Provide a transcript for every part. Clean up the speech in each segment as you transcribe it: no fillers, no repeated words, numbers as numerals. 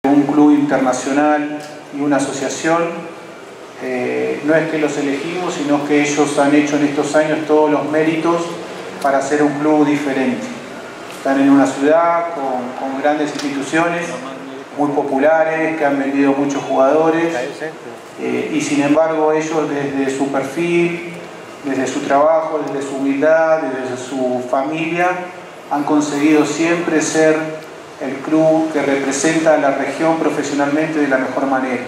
Un club internacional y una asociación, no es que los elegimos, sino que ellos han hecho en estos años todos los méritos para ser un club diferente. Están en una ciudad con grandes instituciones, muy populares, que han vendido muchos jugadores, y sin embargo ellos desde su perfil, desde su trabajo, desde su humildad, desde su familia, han conseguido siempre ser el club que representa a la región profesionalmente de la mejor manera.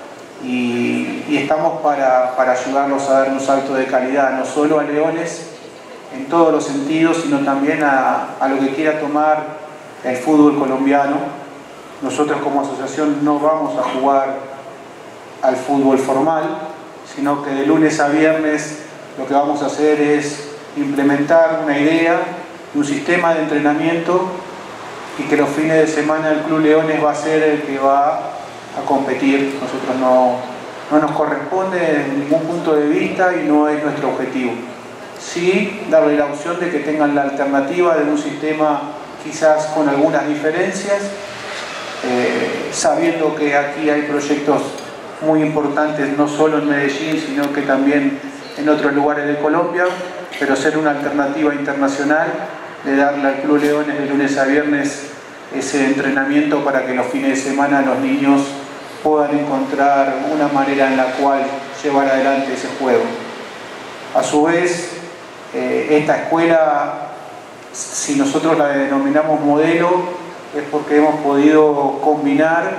Y estamos para ayudarlos a dar un salto de calidad, no solo a Leones en todos los sentidos, sino también a lo que quiera tomar el fútbol colombiano. Nosotros como asociación no vamos a jugar al fútbol formal, sino que de lunes a viernes lo que vamos a hacer es implementar una idea, un sistema de entrenamiento, y que los fines de semana el Club Leones va a ser el que va a competir. Nosotros no nos corresponde desde ningún punto de vista y no es nuestro objetivo. Sí, darle la opción de que tengan la alternativa de un sistema quizás con algunas diferencias, sabiendo que aquí hay proyectos muy importantes, no solo en Medellín, sino que también en otros lugares de Colombia, pero ser una alternativa internacional, de darle al Club Leones de lunes a viernes ese entrenamiento para que los fines de semana los niños puedan encontrar una manera en la cual llevar adelante ese juego. A su vez, esta escuela, si nosotros la denominamos modelo, es porque hemos podido combinar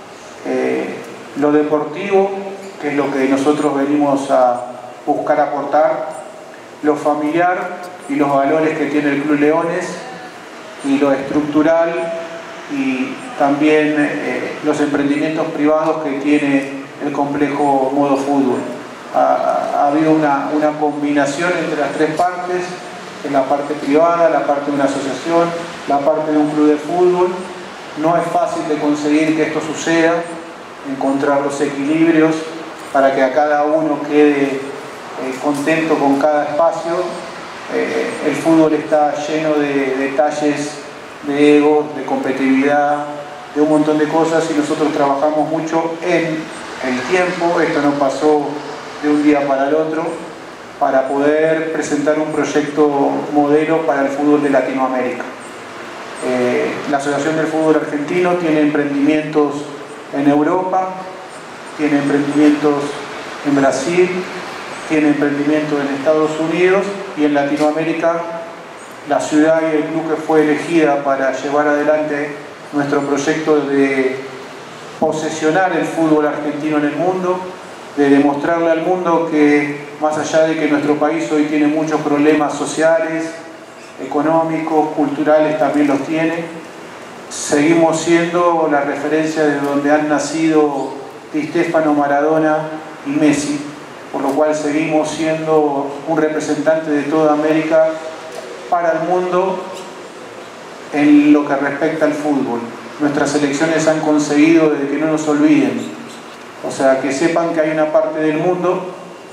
lo deportivo, que es lo que nosotros venimos a buscar aportar, lo familiar y los valores que tiene el Club Leones, y lo estructural y también los emprendimientos privados que tiene el complejo Modo Fútbol. Ha habido una combinación entre las tres partes, en la parte privada, la parte de una asociación, la parte de un club de fútbol. No es fácil de conseguir que esto suceda, encontrar los equilibrios para que a cada uno quede contento con cada espacio. El fútbol está lleno de detalles, de ego, de competitividad, de un montón de cosas, y nosotros trabajamos mucho en el tiempo. Esto no pasó de un día para el otro, para poder presentar un proyecto modelo para el fútbol de Latinoamérica. La Asociación del Fútbol Argentino tiene emprendimientos en Europa, tiene emprendimientos en Brasil, tiene emprendimientos en Estados Unidos, y en Latinoamérica la ciudad y el club que fue elegida para llevar adelante nuestro proyecto de posesionar el fútbol argentino en el mundo, de demostrarle al mundo que más allá de que nuestro país hoy tiene muchos problemas sociales, económicos, culturales, también los tiene, seguimos siendo la referencia de donde han nacido Di Stéfano, Maradona y Messi, por lo cual seguimos siendo un representante de toda América para el mundo en lo que respecta al fútbol. Nuestras selecciones han conseguido de que no nos olviden, o sea, que sepan que hay una parte del mundo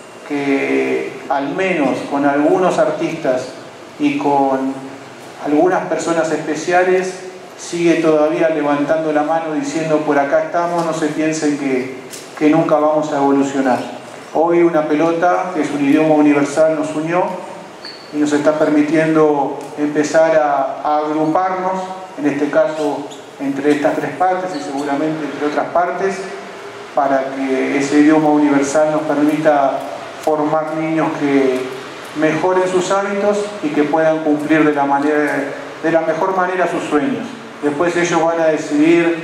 que al menos con algunos artistas y con algunas personas especiales sigue todavía levantando la mano diciendo: por acá estamos, no se piensen que nunca vamos a evolucionar. Hoy una pelota, que es un idioma universal, nos unió y nos está permitiendo empezar a agruparnos, en este caso entre estas tres partes y seguramente entre otras partes, para que ese idioma universal nos permita formar niños que mejoren sus hábitos y que puedan cumplir de la mejor manera sus sueños. Después ellos van a decidir,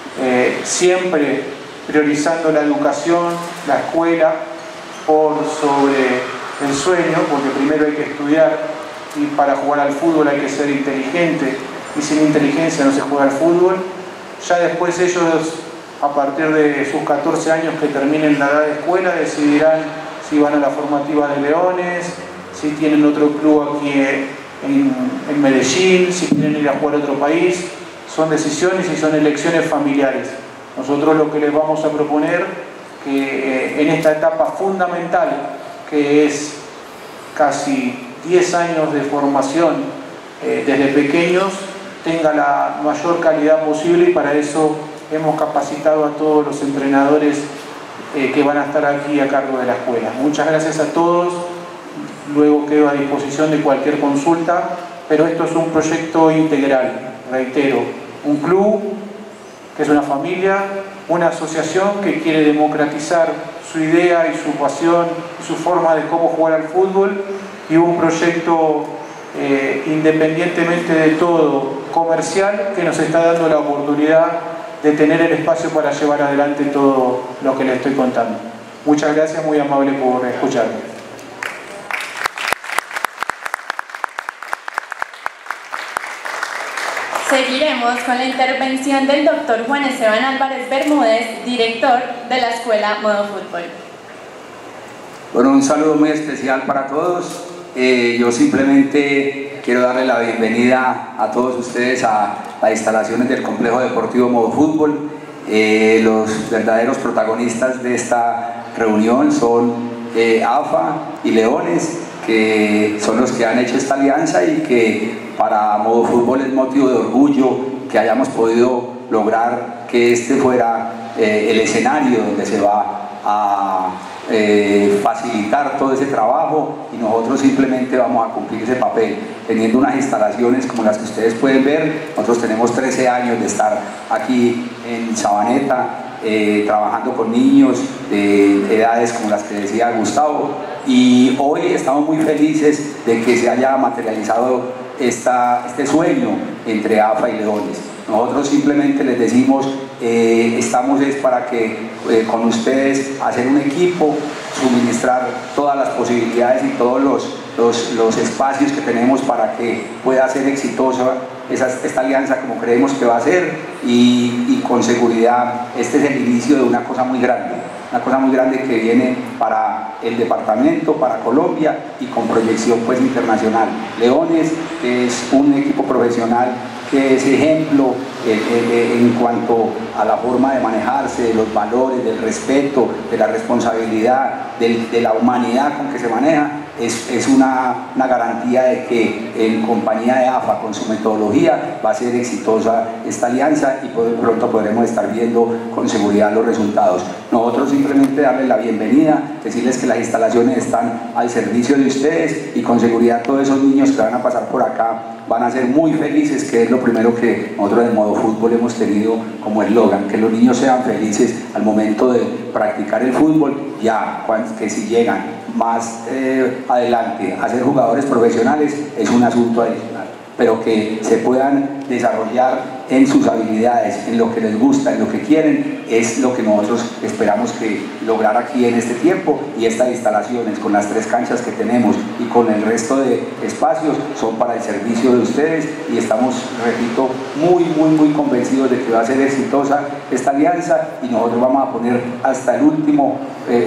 siempre priorizando la educación, la escuela, por sobre el sueño, porque primero hay que estudiar, y para jugar al fútbol hay que ser inteligente, y sin inteligencia no se juega al fútbol. Ya después ellos, a partir de sus 14 años que terminen la edad de escuela, decidirán si van a la formativa de Leones, si tienen otro club aquí en Medellín, si quieren ir a jugar a otro país. Son decisiones y son elecciones familiares. Nosotros lo que les vamos a proponer, que en esta etapa fundamental, que es casi 10 años de formación desde pequeños, tenga la mayor calidad posible, y para eso hemos capacitado a todos los entrenadores que van a estar aquí a cargo de la escuela. Muchas gracias a todos, luego quedo a disposición de cualquier consulta, pero esto es un proyecto integral, reitero, un club que es una familia, una asociación que quiere democratizar su idea y su pasión, su forma de cómo jugar al fútbol, y un proyecto independientemente de todo comercial que nos está dando la oportunidad de tener el espacio para llevar adelante todo lo que les estoy contando. Muchas gracias, muy amable por escucharme. Seguiremos con la intervención del doctor Juan Esteban Álvarez Bermúdez, director de la Escuela Modo Fútbol. Bueno, un saludo muy especial para todos. Yo simplemente quiero darle la bienvenida a todos ustedes a las instalaciones del Complejo Deportivo Modo Fútbol. Los verdaderos protagonistas de esta reunión son AFA y Leones, que son los que han hecho esta alianza y que para Modo Fútbol es motivo de orgullo que hayamos podido lograr que este fuera el escenario donde se va a facilitar todo ese trabajo, y nosotros simplemente vamos a cumplir ese papel teniendo unas instalaciones como las que ustedes pueden ver. Nosotros tenemos 13 años de estar aquí en Sabaneta trabajando con niños de edades como las que decía Gustavo, y hoy estamos muy felices de que se haya materializado este sueño entre AFA y Leones. Nosotros simplemente les decimos, estamos para que con ustedes hacer un equipo, suministrar todas las posibilidades y todos los espacios que tenemos para que pueda ser exitosa esta alianza como creemos que va a ser, y con seguridad este es el inicio de una cosa muy grande que viene para el departamento, para Colombia, y con proyección pues internacional. Leones es un equipo profesional que es ejemplo en cuanto a la forma de manejarse, de los valores, del respeto, de la responsabilidad, de la humanidad con que se maneja. Es una garantía de que en compañía de AFA, con su metodología, va a ser exitosa esta alianza, y pronto podremos estar viendo con seguridad los resultados. Nosotros simplemente darles la bienvenida, decirles que las instalaciones están al servicio de ustedes, y con seguridad todos esos niños que van a pasar por acá van a ser muy felices, que es lo primero que nosotros en Modo Fútbol hemos tenido como eslogan, que los niños sean felices al momento de practicar el fútbol, que si llegan más adelante a ser jugadores profesionales es un asunto adicional, pero que se puedan desarrollar en sus habilidades, en lo que les gusta, en lo que quieren, es lo que nosotros esperamos que lograr aquí en este tiempo. Y estas instalaciones, con las 3 canchas que tenemos y con el resto de espacios, son para el servicio de ustedes, y estamos, repito, muy convencidos de que va a ser exitosa esta alianza, y nosotros vamos a poner hasta el último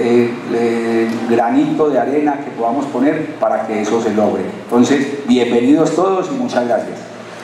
granito de arena que podamos poner para que eso se logre. Entonces, bienvenidos todos y muchas gracias.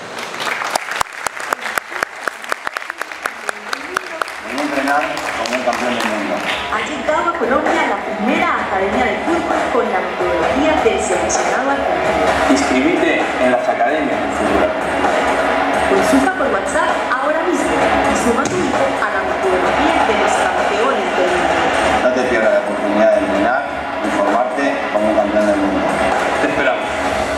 Como un campeón del mundo. Ha llegado a Colombia la primera academia de fútbol con la metodología del seleccionado argentino. Inscribite en las academias del fútbol. Consulta por WhatsApp ahora mismo y suma tu hijo a la metodología de los campeones del mundo. No te pierdas la oportunidad de entrenar y formarte como un campeón del mundo. Te esperamos.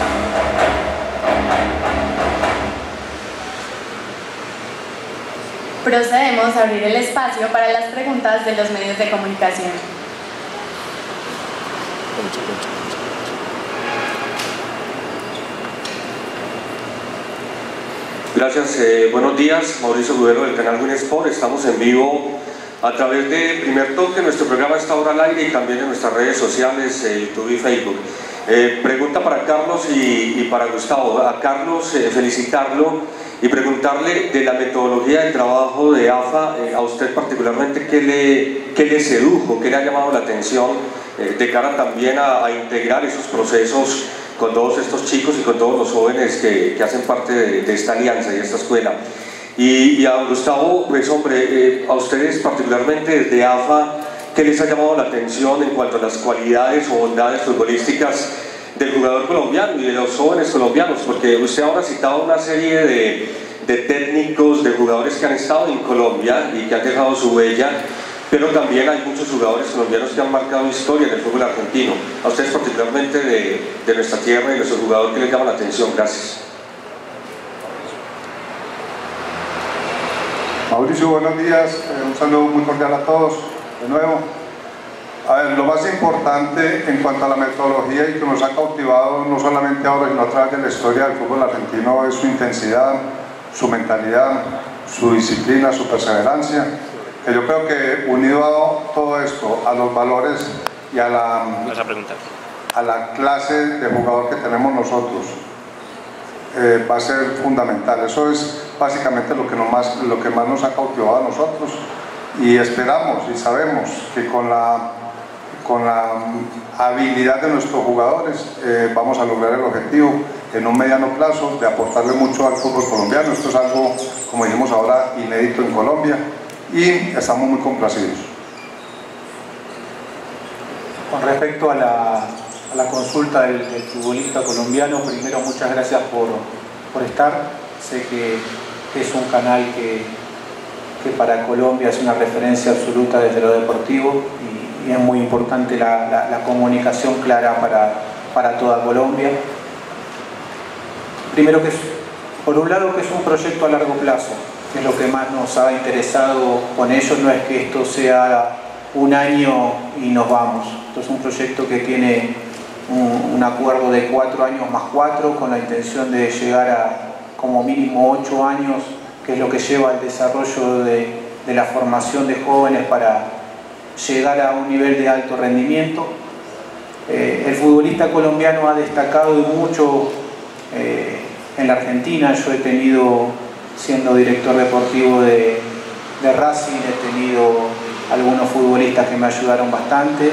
Procedemos a abrir el espacio para las preguntas de los medios de comunicación. Gracias, buenos días, Mauricio Gudelo del canal Winsport. Estamos en vivo a través de Primer Toque. Nuestro programa está ahora al aire y también en nuestras redes sociales, YouTube y Facebook. Pregunta para Carlos y para Gustavo. A Carlos, felicitarlo y preguntarle de la metodología de trabajo de AFA, a usted particularmente, ¿qué le sedujo, qué le ha llamado la atención de cara también a integrar esos procesos con todos estos chicos y con todos los jóvenes que hacen parte de esta alianza y esta escuela? Y a Gustavo, pues hombre, a ustedes particularmente desde AFA, ¿qué les ha llamado la atención en cuanto a las cualidades o bondades futbolísticas del jugador colombiano y de los jóvenes colombianos? Porque usted ahora ha citado una serie de técnicos, de jugadores que han estado en Colombia y que han dejado su huella, pero también hay muchos jugadores colombianos que han marcado historia en el fútbol argentino. A ustedes particularmente de nuestra tierra y nuestro jugador, que les llama la atención. Gracias. Mauricio, buenos días, un saludo muy cordial a todos, de nuevo. A ver, lo más importante en cuanto a la metodología y que nos ha cautivado no solamente ahora, sino a través de la historia del fútbol argentino, es su intensidad, su mentalidad, su disciplina, su perseverancia, que yo creo que unido a todo esto, a los valores y a la clase de jugador que tenemos nosotros, va a ser fundamental. Eso es básicamente lo que más nos ha cautivado a nosotros, y esperamos y sabemos que con la habilidad de nuestros jugadores vamos a lograr el objetivo en un mediano plazo de aportarle mucho al fútbol colombiano. Esto es algo, como dijimos ahora, inédito en Colombia, y estamos muy complacidos. Con respecto a la consulta del futbolista colombiano, primero muchas gracias por estar. Sé que es un canal que para Colombia es una referencia absoluta desde lo deportivo, y es muy importante la comunicación clara para toda Colombia. Primero, por un lado, que es un proyecto a largo plazo, que es lo que más nos ha interesado con ellos. No es que esto sea un año y nos vamos. Esto es un proyecto que tiene un acuerdo de 4 años más 4, con la intención de llegar a como mínimo 8 años, que es lo que lleva al desarrollo de la formación de jóvenes para llegar a un nivel de alto rendimiento. El futbolista colombiano ha destacado mucho en la Argentina. Yo he tenido, siendo director deportivo de Racing, he tenido algunos futbolistas que me ayudaron bastante.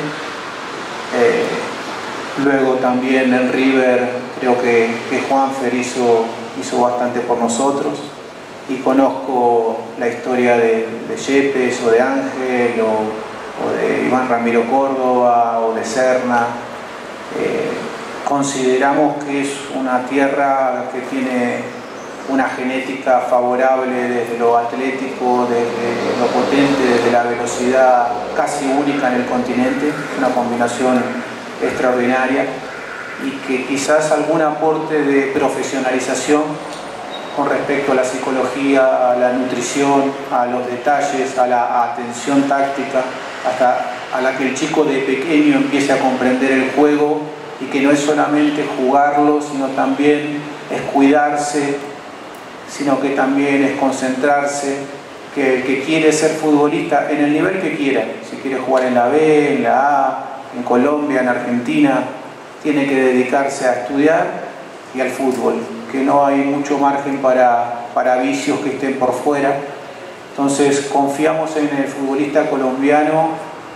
Luego también en River creo que Juanfer hizo bastante por nosotros, y conozco la historia de Yepes o de Ángel o de Iván Ramiro Córdoba o de Serna. Consideramos que es una tierra que tiene una genética favorable desde lo atlético, desde lo potente, desde la velocidad casi única en el continente, una combinación extraordinaria, y que quizás algún aporte de profesionalización con respecto a la psicología, a la nutrición, a los detalles, a la atención táctica, hasta a la que el chico de pequeño empiece a comprender el juego, y que no es solamente jugarlo, sino también es cuidarse, sino que también es concentrarse, que el que quiere ser futbolista en el nivel que quiera, si quiere jugar en la B, en la A, en Colombia, en Argentina, tiene que dedicarse a estudiar y al fútbol, que no hay mucho margen para vicios que estén por fuera. Entonces confiamos en el futbolista colombiano,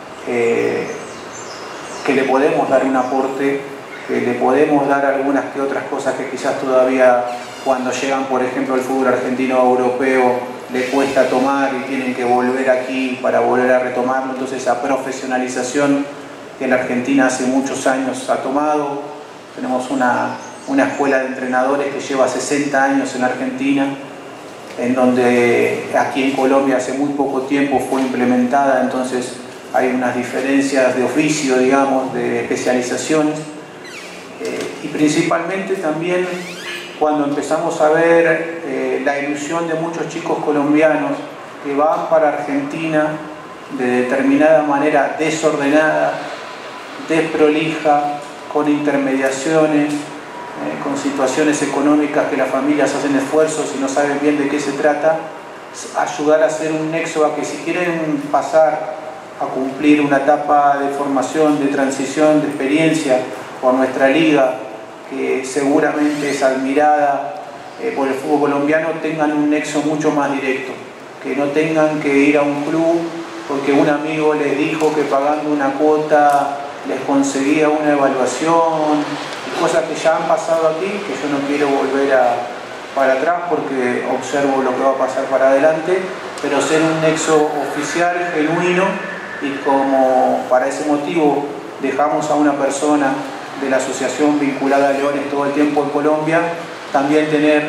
que le podemos dar un aporte, que le podemos dar algunas que otras cosas que quizás todavía, cuando llegan por ejemplo al fútbol argentino o europeo, le cuesta tomar y tienen que volver aquí para volver a retomarlo. Entonces esa profesionalización que la Argentina hace muchos años ha tomado. Tenemos una escuela de entrenadores que lleva 60 años en Argentina, en donde aquí en Colombia hace muy poco tiempo fue implementada. Entonces hay unas diferencias de oficio, digamos, de especializaciones, y principalmente también cuando empezamos a ver la ilusión de muchos chicos colombianos que van para Argentina de determinada manera desordenada, desprolija, con intermediaciones, con situaciones económicas que las familias hacen esfuerzos y no saben bien de qué se trata, ayudar a hacer un nexo a que si quieren pasar a cumplir una etapa de formación, de transición, de experiencia por nuestra liga, que seguramente es admirada por el fútbol colombiano, tengan un nexo mucho más directo, que no tengan que ir a un club porque un amigo les dijo que pagando una cuota les conseguía una evaluación, y cosas que ya han pasado aquí, que yo no quiero volver para atrás porque observo lo que va a pasar para adelante, pero ser un nexo oficial, genuino, y como para ese motivo dejamos a una persona de la asociación vinculada a Leones todo el tiempo en Colombia, también tener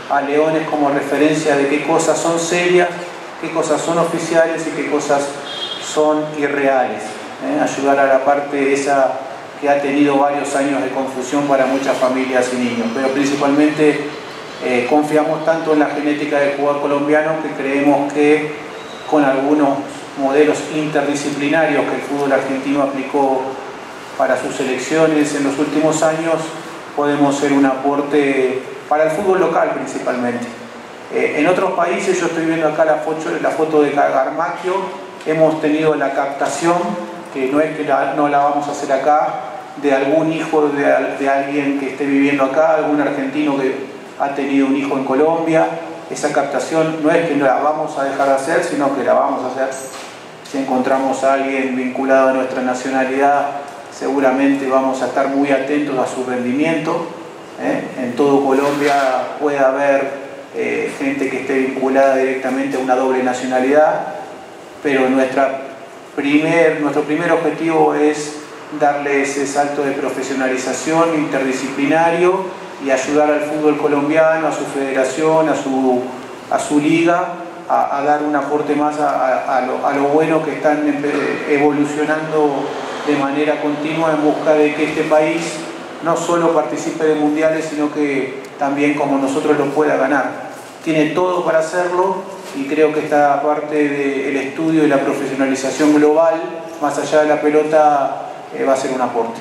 a Leones como referencia de qué cosas son serias, qué cosas son oficiales y qué cosas son irreales. Ayudar a la parte esa que ha tenido varios años de confusión para muchas familias y niños, pero principalmente confiamos tanto en la genética del jugador colombiano que creemos que con algunos modelos interdisciplinarios que el fútbol argentino aplicó para sus selecciones en los últimos años, podemos ser un aporte para el fútbol local principalmente. En otros países, yo estoy viendo acá la foto de Garmacchio, hemos tenido la captación, que no es que no la vamos a hacer acá, de algún hijo de alguien que esté viviendo acá, algún argentino que ha tenido un hijo en Colombia. Esa captación no es que la vamos a dejar de hacer, sino que la vamos a hacer. Si encontramos a alguien vinculado a nuestra nacionalidad, seguramente vamos a estar muy atentos a su rendimiento. En todo Colombia puede haber gente que esté vinculada directamente a una doble nacionalidad, pero nuestro primer objetivo es darle ese salto de profesionalización interdisciplinario y ayudar al fútbol colombiano, a su federación, a su liga, a dar un aporte más a lo bueno que están evolucionando de manera continua en busca de que este país no solo participe de mundiales, sino que también como nosotros lo pueda ganar. Tiene todo para hacerlo y creo que esta parte del estudio y la profesionalización global, más allá de la pelota, va a ser un aporte.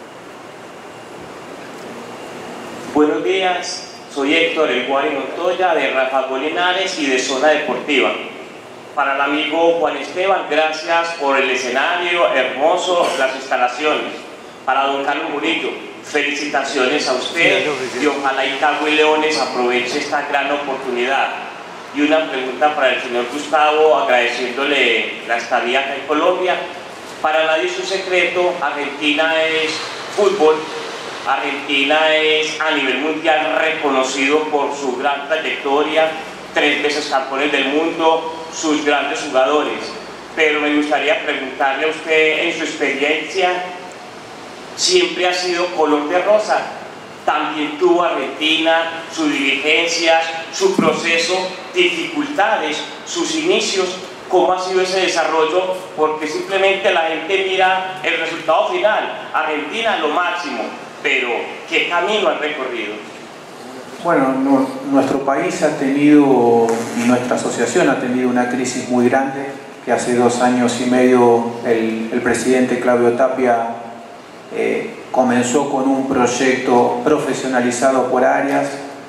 Buenos días, soy Héctor El Guari Montoya de Rafa Linares y de Zona Deportiva. Para el amigo Juan Esteban, gracias por el escenario hermoso, las instalaciones. Para don Carlos Murillo, felicitaciones a usted y ojalá Itagüí y Leones aproveche esta gran oportunidad. Y una pregunta para el señor Gustavo, agradeciéndole la estadía acá en Colombia. Para nadie es un secreto, Argentina es fútbol, Argentina es a nivel mundial reconocido por su gran trayectoria, 3 veces campeones del mundo, sus grandes jugadores. Pero me gustaría preguntarle a usted, en su experiencia, ¿siempre ha sido color de rosa? También tuvo Argentina sus dirigencias, su proceso, dificultades, sus inicios. ¿Cómo ha sido ese desarrollo? Porque simplemente la gente mira el resultado final, Argentina lo máximo, pero ¿qué camino han recorrido? Bueno, nuestro país ha tenido, y nuestra asociación ha tenido una crisis muy grande, que hace 2 años y medio el presidente Claudio Tapia comenzó con un proyecto profesionalizado por áreas,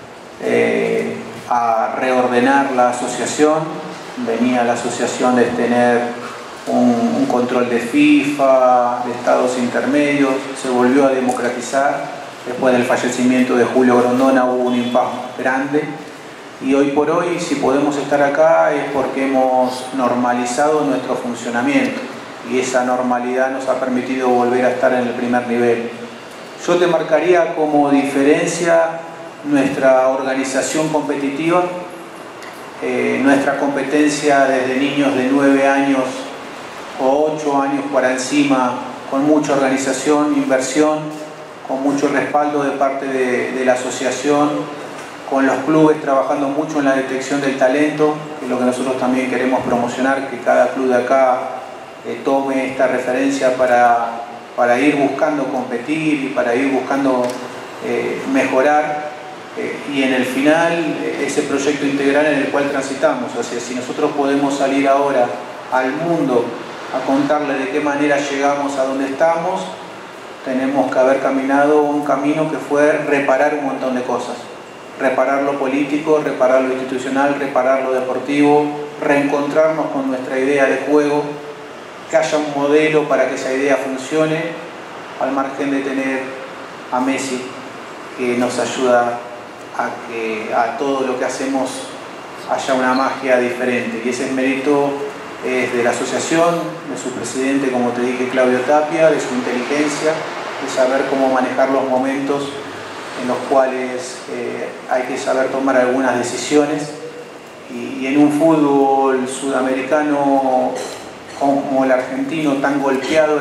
a reordenar la asociación. Venía la asociación de tener un control de FIFA, de estados intermedios, se volvió a democratizar. Después del fallecimiento de Julio Grondona hubo un impacto grande y hoy por hoy, si podemos estar acá, es porque hemos normalizado nuestro funcionamiento y esa normalidad nos ha permitido volver a estar en el primer nivel. Yo te marcaría como diferencia nuestra organización competitiva, nuestra competencia desde niños de 9 años o 8 años para encima, con mucha organización, inversión, con mucho respaldo de parte de la asociación, con los clubes trabajando mucho en la detección del talento, que es lo que nosotros también queremos promocionar, que cada club de acá tome esta referencia para ir buscando competir y para ir buscando mejorar. Y en el final, ese proyecto integral en el cual transitamos. O sea, si nosotros podemos salir ahora al mundo a contarle de qué manera llegamos a donde estamos, tenemos que haber caminado un camino que fue reparar un montón de cosas. Reparar lo político, reparar lo institucional, reparar lo deportivo, reencontrarnos con nuestra idea de juego, que haya un modelo para que esa idea funcione, al margen de tener a Messi, que nos ayuda a que a todo lo que hacemos haya una magia diferente, y ese mérito es de la asociación, de su presidente, como te dije, Claudio Tapia, de su inteligencia, de saber cómo manejar los momentos en los cuales hay que saber tomar algunas decisiones, y en un fútbol sudamericano como el argentino, tan golpeado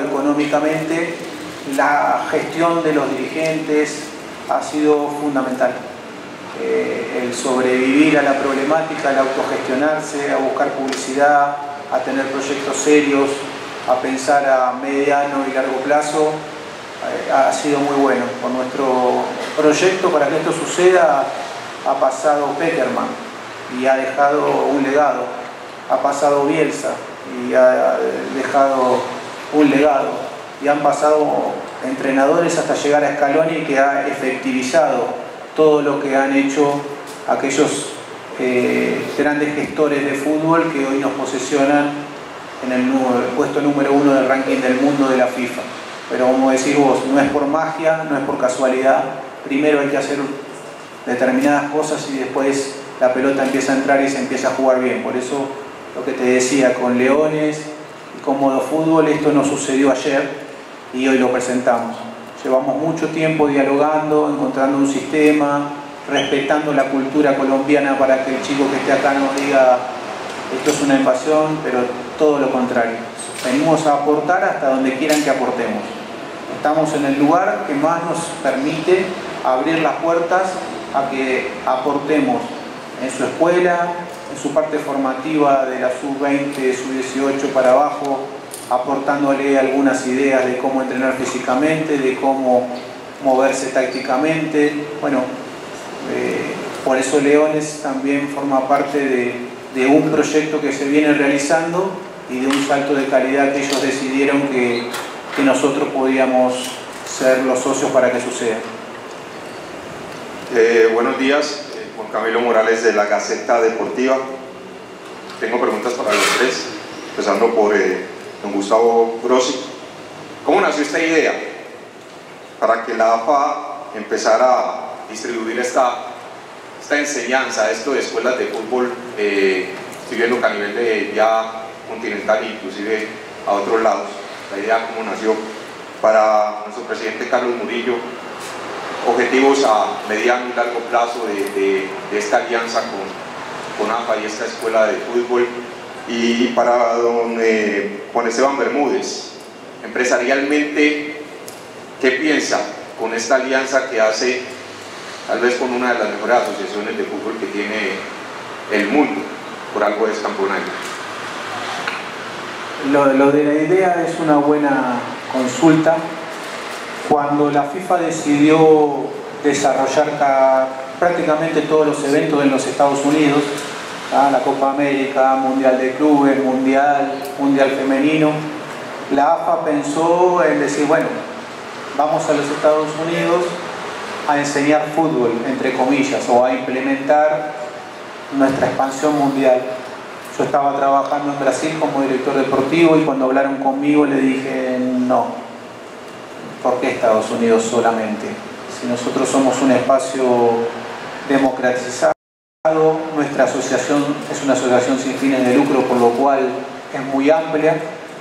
económicamente, la gestión de los dirigentes ha sido fundamental. el sobrevivir a la problemática, el autogestionarse, a buscar publicidad, a tener proyectos serios, a pensar a mediano y largo plazo, ha sido muy bueno. Con nuestro proyecto, para que esto suceda, ha pasado Pekerman y ha dejado un legado, ha pasado Bielsa y ha dejado un legado, y han pasado entrenadores hasta llegar a Scaloni, que ha efectivizado todo lo que han hecho aquellos grandes gestores de fútbol que hoy nos posesionan en el puesto número 1 del ranking del mundo de la FIFA. Pero como decís vos, no es por magia, no es por casualidad. Primero hay que hacer determinadas cosas y después la pelota empieza a entrar y se empieza a jugar bien. Por eso lo que te decía, con Leones y con Modo Fútbol, esto no sucedió ayer y hoy lo presentamos. Llevamos mucho tiempo dialogando, encontrando un sistema, respetando la cultura colombiana para que el chico que esté acá nos diga esto es una invasión, pero todo lo contrario. Venimos a aportar hasta donde quieran que aportemos. Estamos en el lugar que más nos permite abrir las puertas a que aportemos en su escuela, en su parte formativa de la sub-20, sub-18 para abajo, aportándole algunas ideas de cómo entrenar físicamente, de cómo moverse tácticamente. Bueno, por eso Leones también forma parte de un proyecto que se viene realizando y de un salto de calidad que ellos decidieron que nosotros podíamos ser los socios para que suceda. Buenos días, Juan Camilo Morales de la Gaceta Deportiva. Tengo preguntas para los tres, empezando por don Gustavo Grossi. ¿Cómo nació esta idea para que la AFA empezara a distribuir esta enseñanza, esto de escuelas de fútbol? Estoy viendo que a nivel de ya continental, inclusive a otros lados. La idea cómo nació para nuestro presidente Carlos Murillo, objetivos a mediano y largo plazo de esta alianza con AFA y esta escuela de fútbol. Y para don Juan Esteban Bermúdez, empresarialmente, ¿qué piensa con esta alianza que hace tal vez con una de las mejores asociaciones de fútbol que tiene el mundo? Por algo es campeonato. Lo de la idea es una buena consulta. Cuando la FIFA decidió desarrollar prácticamente todos los eventos en los Estados Unidos, la Copa América, Mundial de Clubes, Mundial Femenino, la AFA pensó en decir, bueno, vamos a los Estados Unidos a enseñar fútbol, entre comillas, o a implementar nuestra expansión mundial. Yo estaba trabajando en Brasil como director deportivo y cuando hablaron conmigo le dije, no, ¿por qué Estados Unidos solamente? Si nosotros somos un espacio democratizado, nuestra asociación es una asociación sin fines de lucro, por lo cual es muy amplia,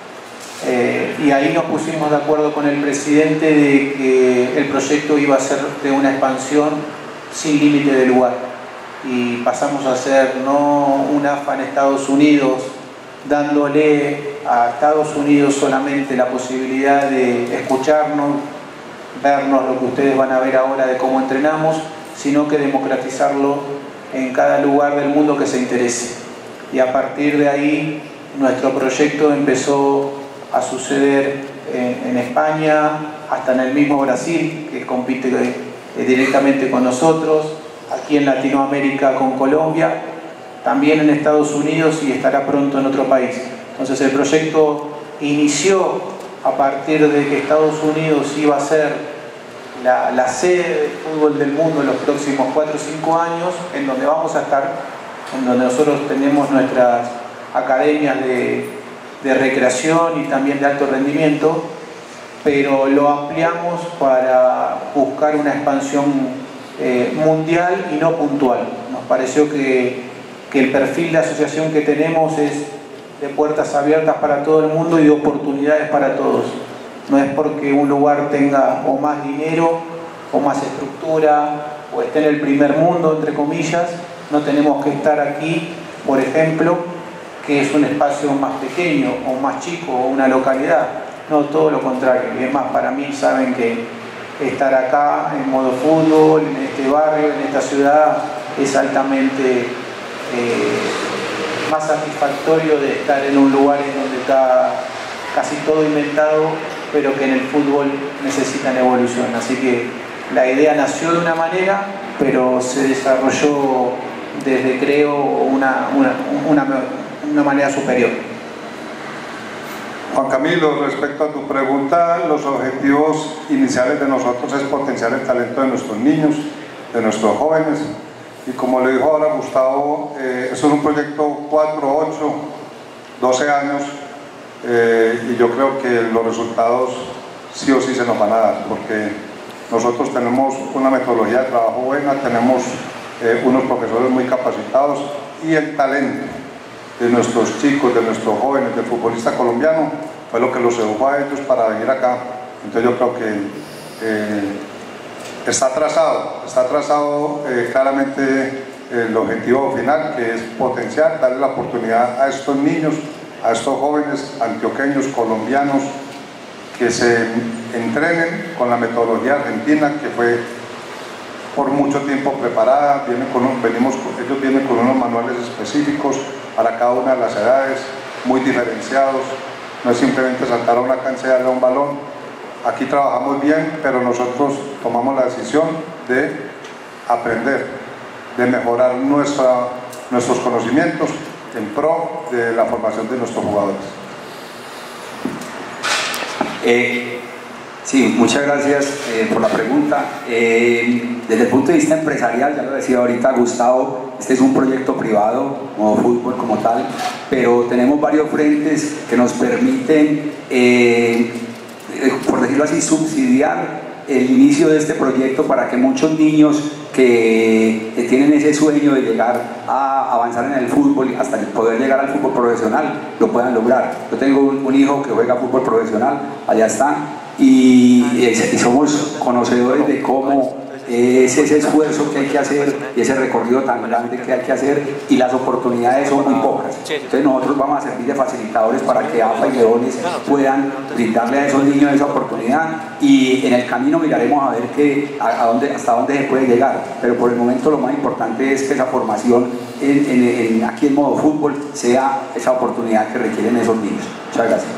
y ahí nos pusimos de acuerdo con el presidente de que el proyecto iba a ser de una expansión sin límite de lugar. Y pasamos a ser no un AFA en Estados Unidos, dándole a Estados Unidos solamente la posibilidad de escucharnos, vernos lo que ustedes van a ver ahora de cómo entrenamos, sino que democratizarlo en cada lugar del mundo que se interese. Y a partir de ahí nuestro proyecto empezó a suceder en España, hasta en el mismo Brasil, que compite directamente con nosotros, aquí en Latinoamérica con Colombia, también en Estados Unidos y estará pronto en otro país. Entonces el proyecto inició a partir de que Estados Unidos iba a ser la sede del fútbol del mundo en los próximos 4 o 5 años, en donde vamos a estar, en donde nosotros tenemos nuestras academias de recreación y también de alto rendimiento, pero lo ampliamos para buscar una expansión mundial y no puntual. Nos pareció que el perfil de asociación que tenemos es de puertas abiertas para todo el mundo y de oportunidades para todos. No es porque un lugar tenga o más dinero o más estructura o esté en el primer mundo, entre comillas, no tenemos que estar aquí, por ejemplo, que es un espacio más pequeño o más chico o una localidad. No, todo lo contrario. Y es más, para mí saben que estar acá en modo fútbol, en este barrio, en esta ciudad, es altamente más satisfactorio de estar en un lugar en donde está casi todo inventado, pero que en el fútbol necesitan evolución. Así que la idea nació de una manera, pero se desarrolló desde, creo, una manera superior. Juan Camilo, respecto a tu pregunta, los objetivos iniciales de nosotros es potenciar el talento de nuestros niños, de nuestros jóvenes, y como le dijo ahora Gustavo, eso es un proyecto 4, 8, 12 años, y yo creo que los resultados sí o sí se nos van a dar, porque nosotros tenemos una metodología de trabajo buena, tenemos unos profesores muy capacitados, y el talento de nuestros chicos, de nuestros jóvenes, del futbolista colombiano, fue lo que los sedujo a ellos para venir acá. Entonces yo creo que está trazado claramente el objetivo final, que es potenciar, darle la oportunidad a estos niños, a estos jóvenes antioqueños, colombianos, que se entrenen con la metodología argentina, que fue por mucho tiempo preparada. Ellos vienen con unos manuales específicos para cada una de las edades, muy diferenciados. No es simplemente saltar a una cancha y darle un balón. Aquí trabajamos bien, pero nosotros tomamos la decisión de aprender, de mejorar nuestros conocimientos en pro de la formación de nuestros jugadores. Sí, muchas gracias por la pregunta. Desde el punto de vista empresarial, ya lo decía ahorita Gustavo, este es un proyecto privado, como fútbol como tal, pero tenemos varios frentes que nos permiten, por decirlo así, subsidiar el inicio de este proyecto para que muchos niños que tienen ese sueño de llegar a avanzar en el fútbol hasta poder llegar al fútbol profesional lo puedan lograr. Yo tengo un hijo que juega fútbol profesional, allá está, y somos conocedores de cómo es ese esfuerzo que hay que hacer y ese recorrido tan grande que hay que hacer, y las oportunidades son muy pocas. Entonces nosotros vamos a servir de facilitadores para que AFA y Leones puedan brindarle a esos niños esa oportunidad, y en el camino miraremos a ver hasta dónde se puede llegar, pero por el momento lo más importante es que esa formación aquí en modo fútbol sea esa oportunidad que requieren esos niños. Muchas gracias.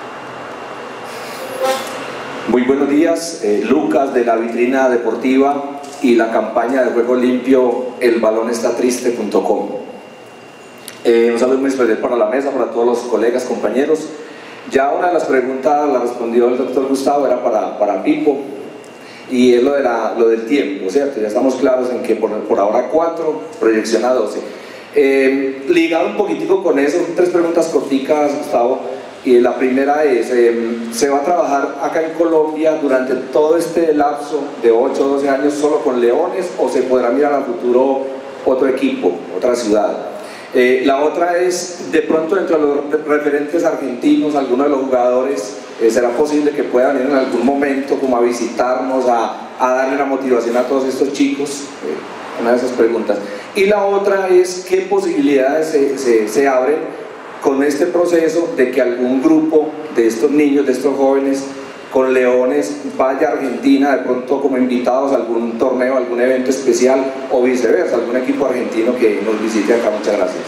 Muy buenos días, Lucas de la Vitrina Deportiva y la campaña de juego limpio elbalonestatriste.com. Un saludo muy especial para la mesa, para todos los colegas, compañeros. Ya una de las preguntas la respondió el doctor Gustavo, era para Pipo, y es lo del tiempo, ¿cierto? Ya estamos claros en que por ahora 4, proyección a 12. Ligado un poquitico con eso, 3 preguntas corticas, Gustavo. Y la primera es, ¿se va a trabajar acá en Colombia durante todo este lapso de 8 o 12 años solo con Leones, o se podrá mirar a futuro otro equipo, otra ciudad? La otra es, de pronto entre los referentes argentinos, algunos de los jugadores, ¿será posible que puedan ir en algún momento como a visitarnos, a darle una motivación a todos estos chicos? Una de esas preguntas. Y la otra es, ¿qué posibilidades se abren con este proceso de que algún grupo de estos niños, de estos jóvenes con Leones vaya a Argentina de pronto como invitados a algún torneo, algún evento especial, o viceversa, algún equipo argentino que nos visite acá? Muchas gracias.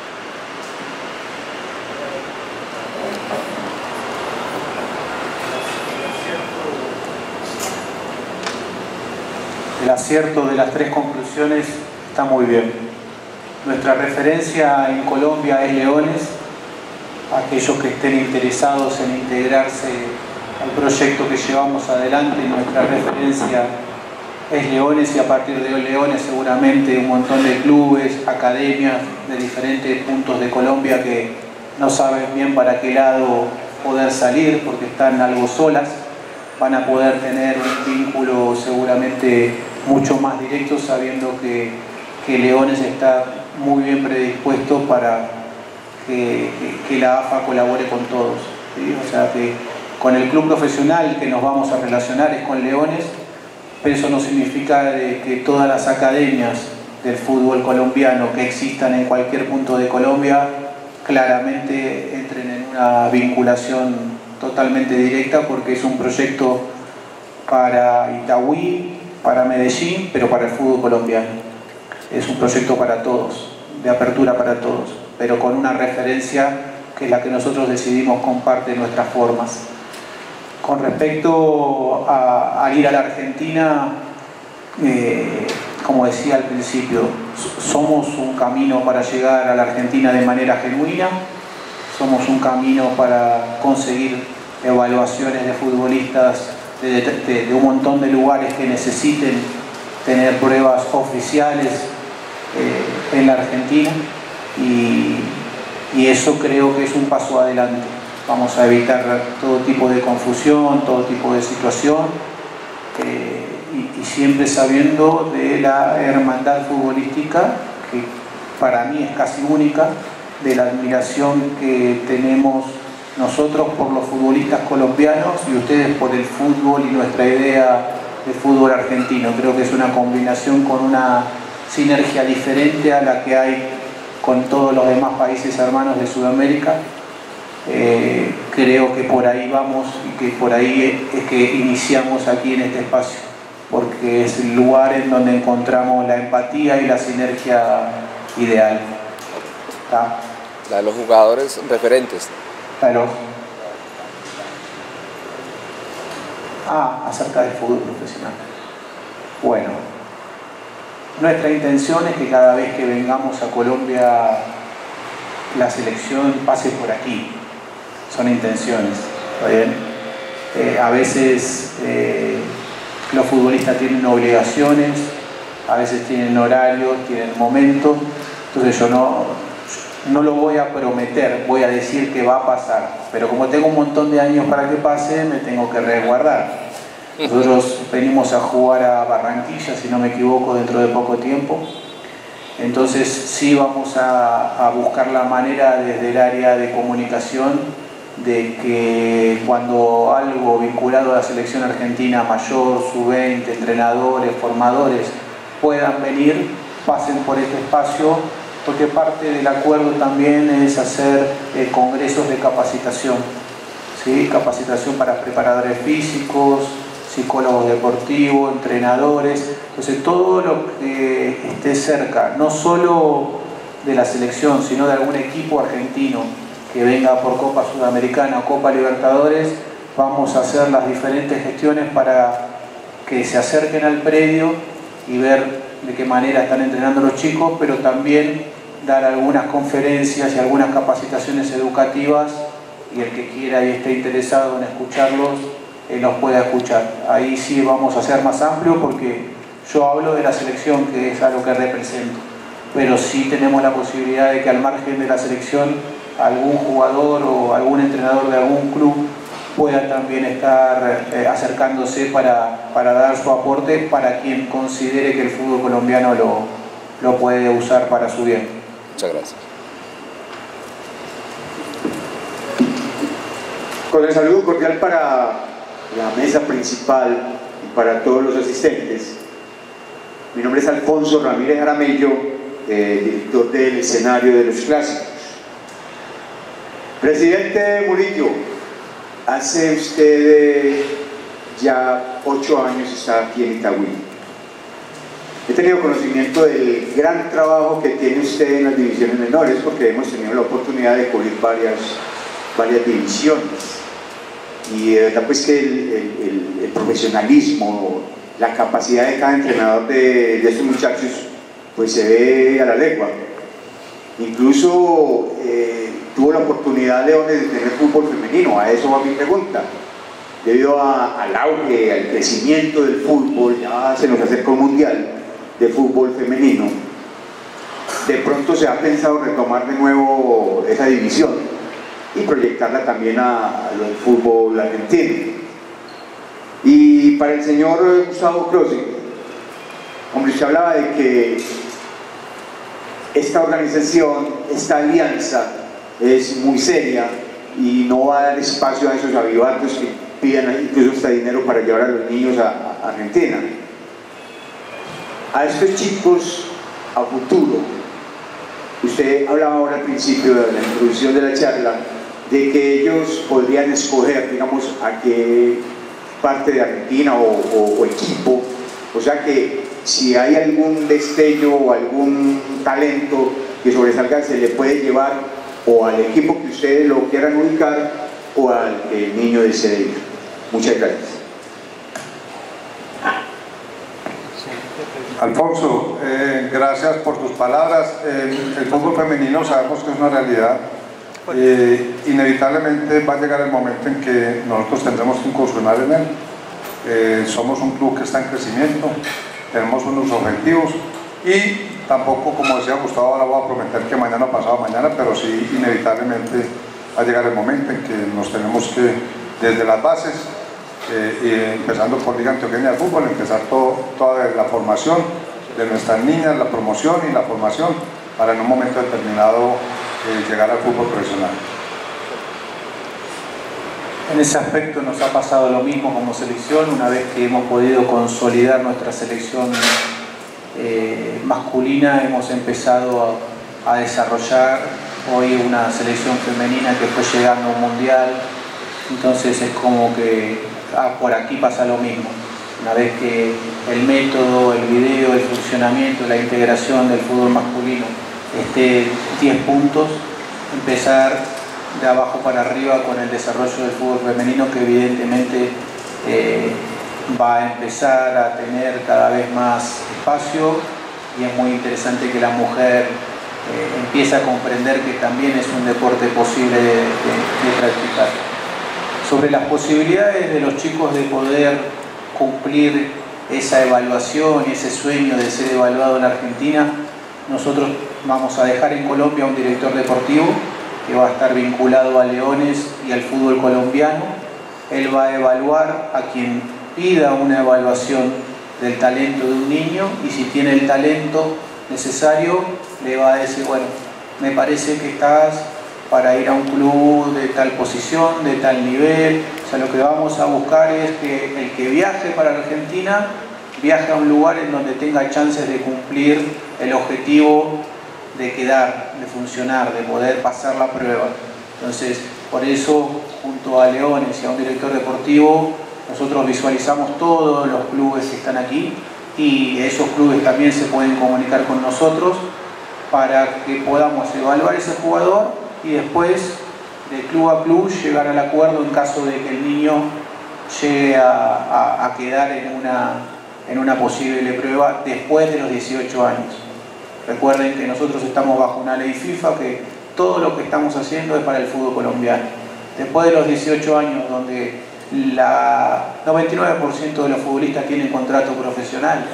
El acierto de las 3 conclusiones está muy bien. Nuestra referencia en Colombia es Leones. Aquellos que estén interesados en integrarse al proyecto que llevamos adelante, nuestra referencia es Leones, y a partir de Leones seguramente un montón de clubes, academias de diferentes puntos de Colombia que no saben bien para qué lado poder salir porque están algo solas, van a poder tener un vínculo seguramente mucho más directo, sabiendo que Leones está muy bien predispuesto para que la AFA colabore con todos, ¿sí? O sea que con el club profesional que nos vamos a relacionar es con Leones, pero eso no significa que todas las academias del fútbol colombiano que existan en cualquier punto de Colombia claramente entren en una vinculación totalmente directa, porque es un proyecto para Itagüí, para Medellín, pero para el fútbol colombiano. Es un proyecto para todos, de apertura para todos, pero con una referencia que es la que nosotros decidimos comparte nuestras formas. Con respecto a ir a la Argentina, como decía al principio, somos un camino para llegar a la Argentina de manera genuina, somos un camino para conseguir evaluaciones de futbolistas de un montón de lugares que necesiten tener pruebas oficiales en la Argentina, y eso creo que es un paso adelante. Vamos a evitar todo tipo de confusión, todo tipo de situación, y siempre sabiendo de la hermandad futbolística, que para mí es casi única, de la admiración que tenemos nosotros por los futbolistas colombianos y ustedes por el fútbol y nuestra idea de fútbol argentino. Creo que es una combinación con una sinergia diferente a la que hay con todos los demás países hermanos de Sudamérica. Creo que por ahí vamos y que por ahí es que iniciamos aquí en este espacio, porque es el lugar en donde encontramos la empatía y la sinergia ideal. ¿Está? La de los jugadores referentes. Claro. Acerca del fútbol profesional. Bueno, nuestra intención es que cada vez que vengamos a Colombia la selección pase por aquí. Son intenciones, ¿está bien? A veces los futbolistas tienen obligaciones, a veces tienen horarios, tienen momentos, entonces yo no lo voy a prometer, voy a decir que va a pasar, pero como tengo un montón de años para que pase, me tengo que resguardar. Nosotros venimos a jugar a Barranquilla, si no me equivoco, dentro de poco tiempo. Entonces sí vamos a buscar la manera desde el área de comunicación de que cuando algo vinculado a la selección argentina mayor, sub-20, entrenadores, formadores puedan venir, pasen por este espacio, porque parte del acuerdo también es hacer congresos de capacitación, ¿sí? Capacitación para preparadores físicos, psicólogos deportivos, entrenadores, entonces todo lo que esté cerca, no solo de la selección, sino de algún equipo argentino que venga por Copa Sudamericana o Copa Libertadores, vamos a hacer las diferentes gestiones para que se acerquen al predio y ver de qué manera están entrenando los chicos, pero también dar algunas conferencias y algunas capacitaciones educativas, y el que quiera y esté interesado en escucharlos, los pueda escuchar. Ahí sí vamos a ser más amplios porque yo hablo de la selección, que es a lo que represento, pero sí tenemos la posibilidad de que al margen de la selección algún jugador o algún entrenador de algún club pueda también estar acercándose para dar su aporte para quien considere que el fútbol colombiano lo puede usar para su bien. Muchas gracias. Con el saludo cordial para la mesa principal y para todos los asistentes. Mi nombre es Alfonso Ramírez Jaramillo, director del escenario de los clásicos. Presidente Murillo, hace usted ya 8 años está aquí en Itagüí. He tenido conocimiento del gran trabajo que tiene usted en las divisiones menores, porque hemos tenido la oportunidad de cubrir varias divisiones. Y de verdad pues que el profesionalismo, la capacidad de cada entrenador de estos muchachos pues se ve a la legua. Incluso tuvo la oportunidad de tener fútbol femenino, a eso va mi pregunta. Debido al auge, al crecimiento del fútbol, ya se nos acerca un mundial de fútbol femenino, de pronto se ha pensado retomar de nuevo esa división y proyectarla también a lo del fútbol argentino. Y para el señor Gustavo Crossi, hombre, se hablaba de que esta organización, esta alianza es muy seria y no va a dar espacio a esos avivatos que pidan incluso hasta dinero para llevar a los niños a Argentina. A estos chicos a futuro, usted hablaba ahora al principio de la introducción de la charla de que ellos podrían escoger, digamos, a qué parte de Argentina o equipo, o sea que si hay algún destello o algún talento que sobresalga, se le puede llevar o al equipo que ustedes lo quieran ubicar o al que el niño desee ir. Muchas gracias. Alfonso, gracias por tus palabras. El fútbol femenino sabemos que es una realidad. Inevitablemente va a llegar el momento en que nosotros tendremos que incursionar en él. Somos un club que está en crecimiento, tenemos unos objetivos y tampoco, como decía Gustavo, ahora voy a prometer que mañana pasado mañana, pero sí inevitablemente va a llegar el momento en que nos tenemos que, desde las bases, empezando por Liga Antioqueña de Fútbol, empezar toda la formación de nuestras niñas, la promoción y la formación para en un momento determinado llegar al fútbol profesional. En ese aspecto nos ha pasado lo mismo como selección, una vez que hemos podido consolidar nuestra selección masculina, hemos empezado a desarrollar hoy una selección femenina que fue llegando a un mundial, entonces es como que por aquí pasa lo mismo. Una vez que el método, el video, el funcionamiento, la integración del fútbol masculino esté 10 puntos, empezar de abajo para arriba con el desarrollo del fútbol femenino, que evidentemente va a empezar a tener cada vez más espacio, y es muy interesante que la mujer empiece a comprender que también es un deporte posible de practicar. Sobre las posibilidades de los chicos de poder cumplir esa evaluación y ese sueño de ser evaluado en Argentina, nosotros vamos a dejar en Colombia un director deportivo que va a estar vinculado a Leones y al fútbol colombiano. Él va a evaluar a quien pida una evaluación del talento de un niño, y si tiene el talento necesario le va a decir, bueno, me parece que estás para ir a un club de tal posición, de tal nivel. O sea, lo que vamos a buscar es que el que viaje para la Argentina viaje a un lugar en donde tenga chances de cumplir el objetivo de quedar, de funcionar, de poder pasar la prueba. Entonces, por eso, junto a Leones y a un director deportivo, nosotros visualizamos todos los clubes que están aquí, y esos clubes también se pueden comunicar con nosotros para que podamos evaluar ese jugador y después, de club a club, llegar al acuerdo en caso de que el niño llegue a quedar en una posible prueba después de los 18 años. Recuerden que nosotros estamos bajo una ley FIFA, que todo lo que estamos haciendo es para el fútbol colombiano. Después de los 18 años, donde el 99% de los futbolistas tienen contrato profesional,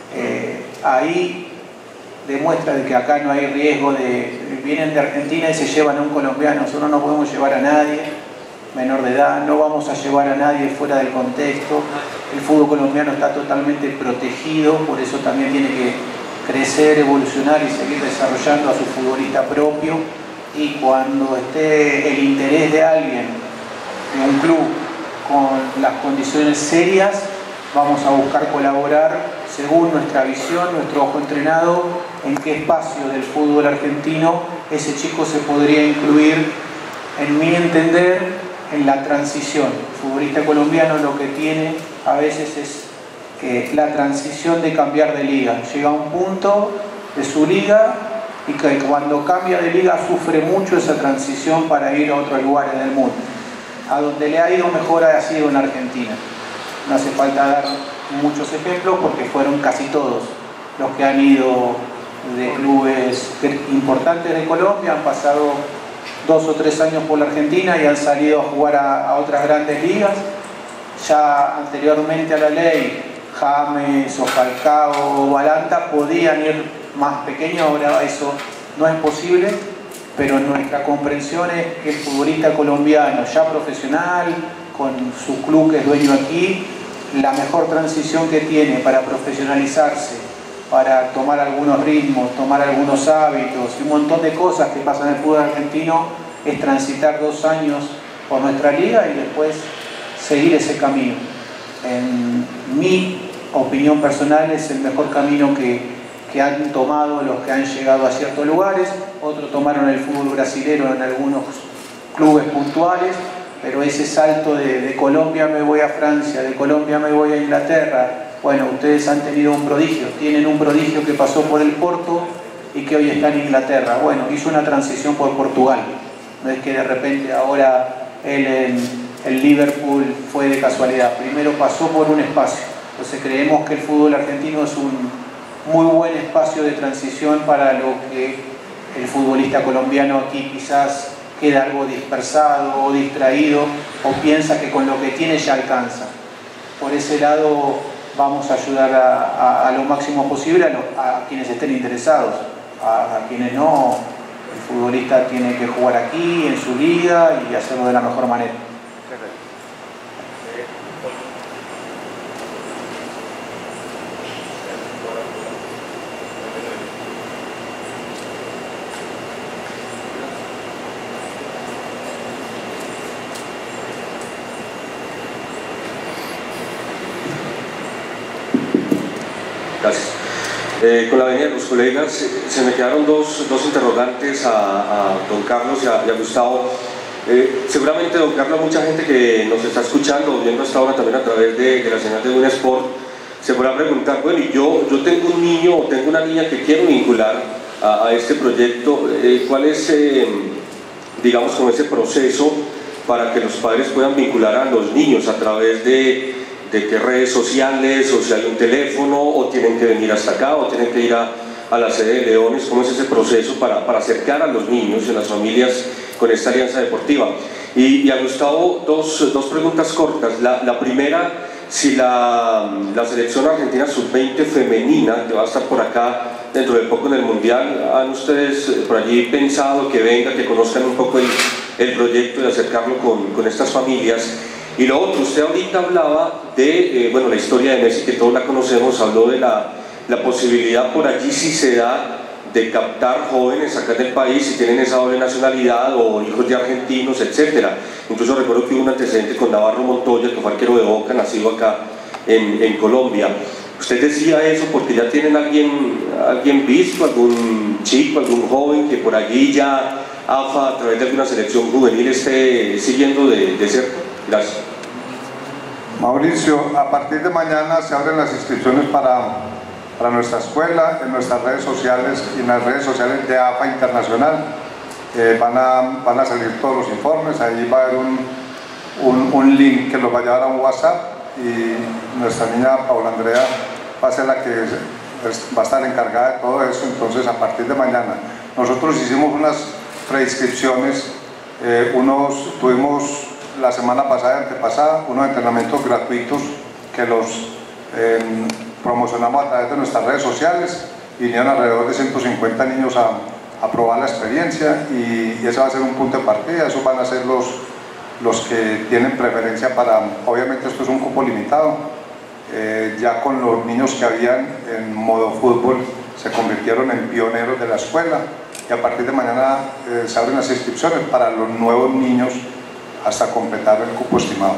ahí demuestra de que acá no hay riesgo vienen de Argentina y se llevan a un colombiano. Nosotros no podemos llevar a nadie menor de edad, no vamos a llevar a nadie fuera del contexto. El fútbol colombiano está totalmente protegido, por eso también tiene que crecer, evolucionar y seguir desarrollando a su futbolista propio, y cuando esté el interés de alguien, de un club, con las condiciones serias, vamos a buscar colaborar según nuestra visión, nuestro ojo entrenado, en qué espacio del fútbol argentino ese chico se podría incluir, en mi entender, en la transición. El futbolista colombiano lo que tiene a veces es que la transición de cambiar de liga. Llega a un punto de su liga y que cuando cambia de liga sufre mucho esa transición para ir a otros lugares del mundo. A donde le ha ido mejor ha sido en Argentina. No hace falta dar muchos ejemplos porque fueron casi todos los que han ido de clubes importantes de Colombia, han pasado 2 o 3 años por la Argentina y han salido a jugar a otras grandes ligas. Ya anteriormente a la ley, James o Falcao o Balanta podían ir más pequeños, ahora eso no es posible, pero nuestra comprensión es que el futbolista colombiano ya profesional, con su club que es dueño aquí, la mejor transición que tiene para profesionalizarse, para tomar algunos ritmos, tomar algunos hábitos y un montón de cosas que pasan en el fútbol argentino, es transitar 2 años por nuestra liga y después seguir ese camino. En mi opinión personal es el mejor camino que han tomado los que han llegado a ciertos lugares. Otros tomaron el fútbol brasilero en algunos clubes puntuales pero ese salto de Colombia me voy a Francia, de Colombia me voy a Inglaterra, bueno, ustedes han tenido un prodigio, tienen un prodigio que pasó por el Porto y que hoy está en Inglaterra. Bueno, hizo una transición por Portugal, no es que de repente ahora él en el Liverpool fue de casualidad, primero pasó por un espacio. Entonces creemos que el fútbol argentino es un muy buen espacio de transición para lo que el futbolista colombiano aquí quizás queda algo dispersado o distraído o piensa que con lo que tiene ya alcanza. Por ese lado vamos a ayudar a lo máximo posible a quienes estén interesados, a quienes no. El futbolista tiene que jugar aquí, en su liga y hacerlo de la mejor manera. Gracias. Con la venida de los colegas, se me quedaron dos interrogantes a don Carlos y a Gustavo. Seguramente, don Carlos, mucha gente que nos está escuchando o viendo hasta ahora también a través de la señal de Win Sport se podrá preguntar, bueno, y yo tengo un niño o tengo una niña que quiero vincular a este proyecto, ¿cuál es, digamos, como ese proceso para que los padres puedan vincular a los niños a través de qué redes sociales, o si hay un teléfono, o tienen que venir hasta acá, o tienen que ir a la sede de Leones? ¿Cómo es ese proceso para acercar a los niños y a las familias con esta alianza deportiva? Y a Gustavo, dos preguntas cortas. La primera, si la selección argentina sub-20 femenina, que va a estar por acá dentro de poco en el Mundial, ¿han ustedes por allí pensado que venga, que conozcan un poco el proyecto y acercarlo con estas familias? Y lo otro, usted ahorita hablaba de bueno, la historia de Messi, que todos la conocemos, habló de la posibilidad por allí, si se da, de captar jóvenes acá del país si tienen esa doble nacionalidad o hijos de argentinos, etcétera. Incluso recuerdo que hubo un antecedente con Navarro Montoya, que fue arquero de Boca, nacido acá en Colombia. ¿Usted decía eso porque ya tienen alguien visto, algún chico, algún joven que por allí ya AFA a través de alguna selección juvenil esté siguiendo de cerca? Gracias. Mauricio, a partir de mañana se abren las inscripciones para nuestra escuela, en nuestras redes sociales y en las redes sociales de AFA Internacional. Van a salir todos los informes, ahí va a haber un link que los va a llevar a un WhatsApp y nuestra niña Paula Andrea va a ser la que va a estar encargada de todo eso. Entonces, a partir de mañana, nosotros hicimos unas preinscripciones, tuvimos la semana pasada y antepasada unos entrenamientos gratuitos que los promocionamos a través de nuestras redes sociales, y vinieron alrededor de 150 niños a probar la experiencia, y ese va a ser un punto de partida. Esos van a ser los que tienen preferencia para, obviamente esto es un cupo limitado, ya con los niños que habían en modo fútbol se convirtieron en pioneros de la escuela, y a partir de mañana se abren las inscripciones para los nuevos niños hasta completar el cupo estimado.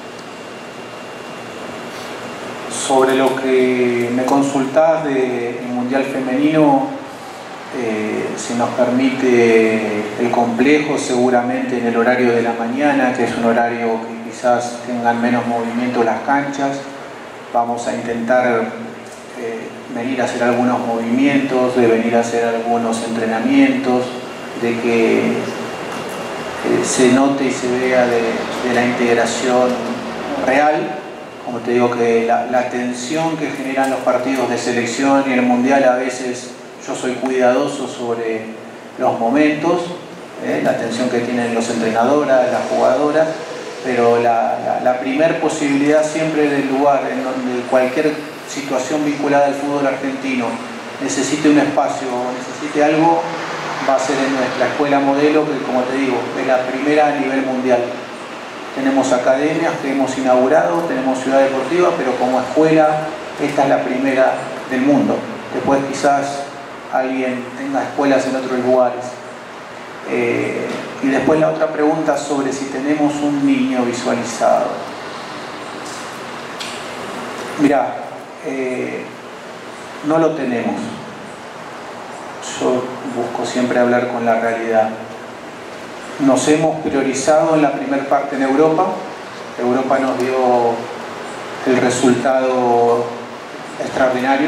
Sobre lo que me consultás del Mundial Femenino, si nos permite el complejo, seguramente en el horario de la mañana, que es un horario que quizás tengan menos movimiento las canchas, vamos a intentar venir a hacer algunos movimientos, de venir a hacer algunos entrenamientos, de que se note y se vea de la integración real. Como te digo, que la tensión que generan los partidos de selección y el mundial, a veces yo soy cuidadoso sobre los momentos, la tensión que tienen los entrenadoras, las jugadoras, pero la primer posibilidad siempre del lugar en donde cualquier situación vinculada al fútbol argentino necesite un espacio o necesite algo, va a ser en nuestra escuela modelo, que, como te digo, es la primera a nivel mundial. Tenemos academias que hemos inaugurado, tenemos ciudad deportiva, pero como escuela esta es la primera del mundo. Después quizás alguien tenga escuelas en otros lugares. Y después la otra pregunta sobre si tenemos un niño visualizado. Mirá, no lo tenemos. Yo busco siempre hablar con la realidad. nos hemos priorizado en la primera parte en Europa. Europa nos dio el resultado extraordinario,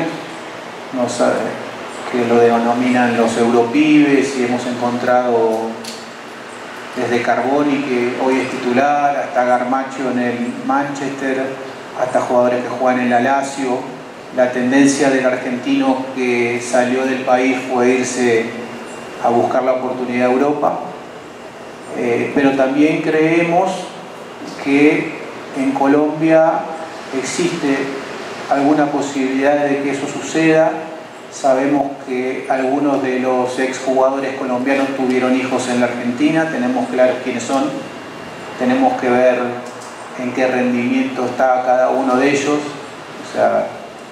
que lo denominan los Europibes, y hemos encontrado desde Carboni, que hoy es titular, hasta Garnacho en el Manchester, hasta jugadores que juegan en la Lazio. La tendencia del argentino que salió del país fue irse a buscar la oportunidad de Europa, pero también creemos que en Colombia existe alguna posibilidad de que eso suceda. Sabemos que algunos de los exjugadores colombianos tuvieron hijos en la Argentina, tenemos claros quiénes son, tenemos que ver en qué rendimiento está cada uno de ellos, o sea,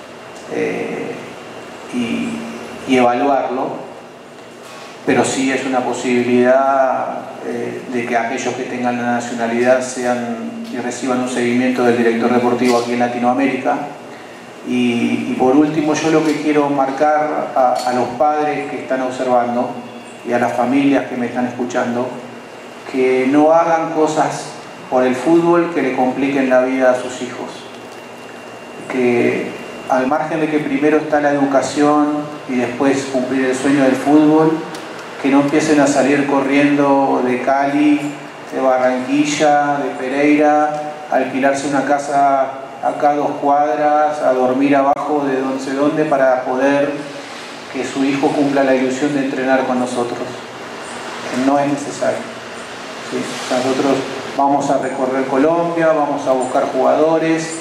y evaluarlo, pero sí es una posibilidad de que aquellos que tengan la nacionalidad sean y reciban un seguimiento del director deportivo aquí en Latinoamérica. Y por último, yo lo que quiero marcar a los padres que están observando y a las familias que me están escuchando, que no hagan cosas por el fútbol que le compliquen la vida a sus hijos. Que al margen de que primero está la educación y después cumplir el sueño del fútbol, que no empiecen a salir corriendo de Cali, de Barranquilla, de Pereira, a alquilarse una casa acá a 2 cuadras, a dormir abajo de no sé dónde para poder que su hijo cumpla la ilusión de entrenar con nosotros. No es necesario. ¿Sí? Nosotros vamos a recorrer Colombia, vamos a buscar jugadores,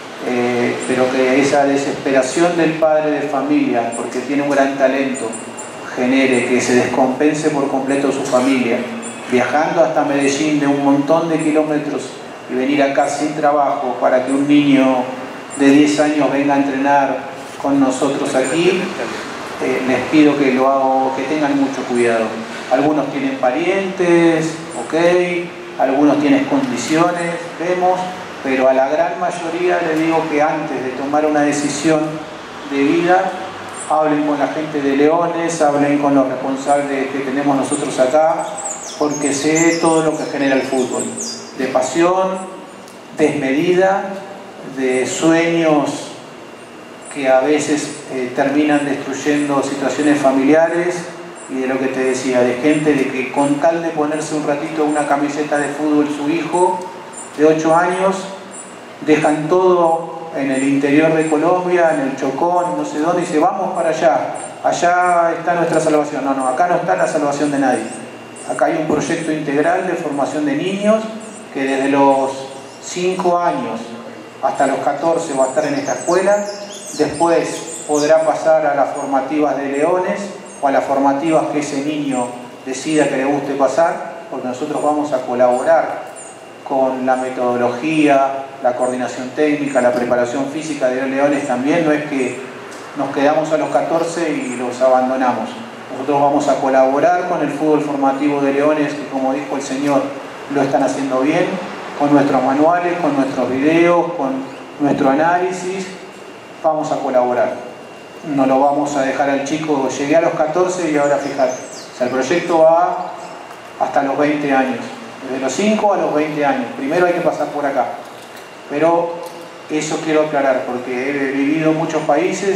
pero que esa desesperación del padre de familia, porque tiene un gran talento, genere que se descompense por completo su familia, viajando hasta Medellín de un montón de kilómetros y venir acá sin trabajo para que un niño de 10 años venga a entrenar con nosotros aquí. Les pido que tengan mucho cuidado. Algunos tienen parientes, ok, algunos tienen condiciones, vemos, pero a la gran mayoría les digo que antes de tomar una decisión de vida, hablen con la gente de Leones, hablen con los responsables que tenemos nosotros acá, porque sé todo lo que genera el fútbol, de pasión, desmedida, de sueños que a veces terminan destruyendo situaciones familiares, y de lo que te decía, de gente de que con tal de ponerse un ratito una camiseta de fútbol su hijo de 8 años, dejan todo en el interior de Colombia, en el Chocó, no sé dónde, y dice vamos para allá, allá está nuestra salvación. No, acá no está la salvación de nadie. Acá hay un proyecto integral de formación de niños que desde los 5 años hasta los 14 va a estar en esta escuela, después podrá pasar a las formativas de Leones o a las formativas que ese niño decida que le guste pasar, porque nosotros vamos a colaborar con la metodología, la coordinación técnica, la preparación física de Leones también. No es que nos quedamos a los 14 y los abandonamos. Nosotros vamos a colaborar con el fútbol formativo de Leones, que como dijo el señor, lo están haciendo bien, con nuestros manuales, con nuestros videos, con nuestro análisis. Vamos a colaborar. No lo vamos a dejar al chico, llegué a los 14 y ahora fíjate. O sea, el proyecto va hasta los 20 años. Desde los 5 a los 20 años. Primero hay que pasar por acá. Pero eso quiero aclarar, porque he vivido en muchos países,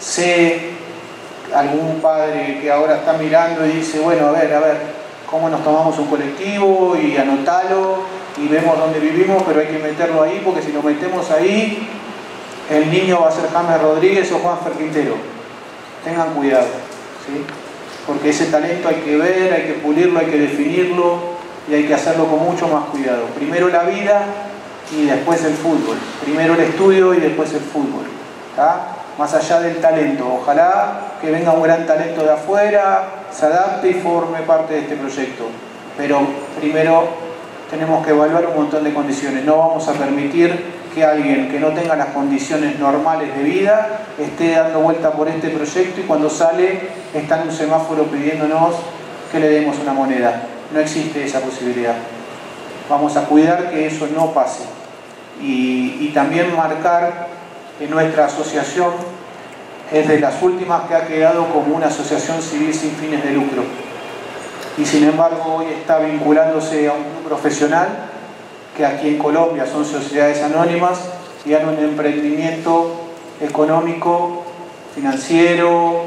sé algún padre que ahora está mirando y dice, bueno, a ver, cómo nos tomamos un colectivo y anotalo y vemos dónde vivimos, pero hay que meterlo ahí, porque si lo metemos ahí, el niño va a ser James Rodríguez o Juanfer Quintero. Tengan cuidado, ¿sí? Porque ese talento hay que ver, hay que pulirlo, hay que definirlo y hay que hacerlo con mucho más cuidado. Primero la vida y después el fútbol. Primero el estudio y después el fútbol. ¿Tá? Más allá del talento. Ojalá que venga un gran talento de afuera, se adapte y forme parte de este proyecto. Pero primero tenemos que evaluar un montón de condiciones. No vamos a permitir que alguien que no tenga las condiciones normales de vida esté dando vuelta por este proyecto y cuando sale está en un semáforo pidiéndonos que le demos una moneda. No existe esa posibilidad. Vamos a cuidar que eso no pase. Y también marcar que nuestra asociación es de las últimas que ha quedado como una asociación civil sin fines de lucro. y sin embargo hoy está vinculándose a un club profesional, que aquí en Colombia son sociedades anónimas, y dan un emprendimiento económico, financiero,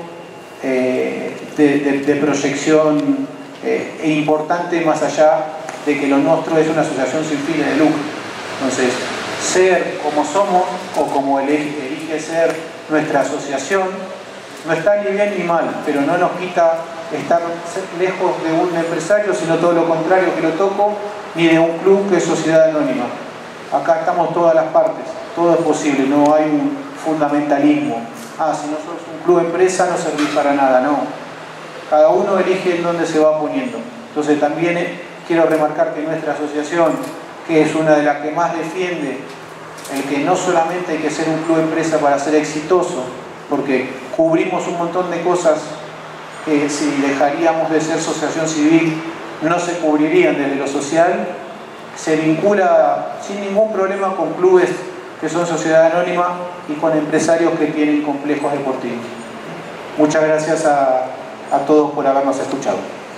de proyección importante, más allá de que lo nuestro es una asociación sin fines de lucro. Entonces, ser como somos o como elige ser nuestra asociación no está ni bien ni mal, pero no nos quita estar lejos de un empresario, sino todo lo contrario que lo toco, ni de un club que es sociedad anónima. Acá estamos todas las partes, todo es posible, no hay un fundamentalismo. Si no sos un club empresa no servís para nada, no. Cada uno elige en dónde se va poniendo. Entonces también quiero remarcar que nuestra asociación, que es una de las que más defiende el que no solamente hay que ser un club empresa para ser exitoso, porque cubrimos un montón de cosas que si dejaríamos de ser asociación civil no se cubrirían desde lo social, se vincula sin ningún problema con clubes que son sociedad anónima y con empresarios que tienen complejos deportivos. Muchas gracias a todos por habernos escuchado.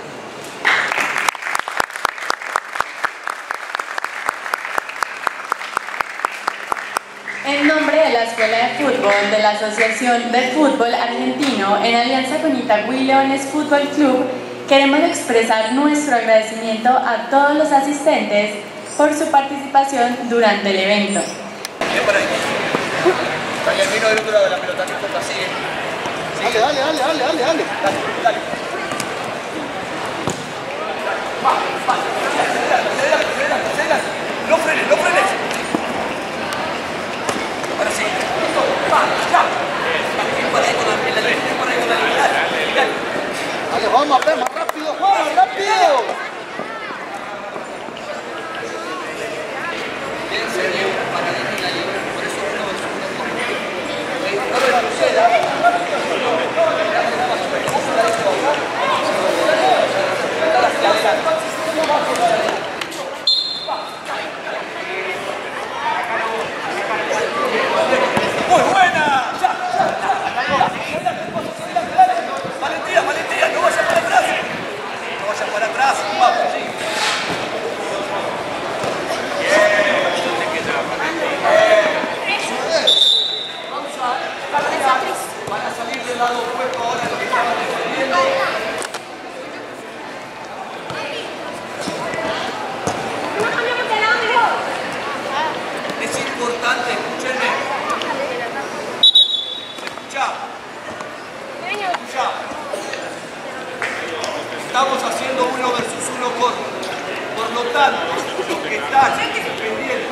En nombre de la Escuela de Fútbol de la Asociación de Fútbol Argentino, en alianza con Itagüí Leones Fútbol Club, queremos expresar nuestro agradecimiento a todos los asistentes por su participación durante el evento. Dale, vino del otro lado de la pelota, no importa, sigue. Dale. No frenes. Ahora sí. Dale, vamos, más rápido, Juan, rápido. Bien, serio, para la libre, por eso uno no retroceda. Muy buena. Valentía, no vayas para atrás. Vamos, sí. Van a salir del lado opuesto ahora lo que estaban defendiendo. Es importante, escúchenme. Escucha. Estamos haciendo 1 versus 1 por lo tanto, los que están defendiendo.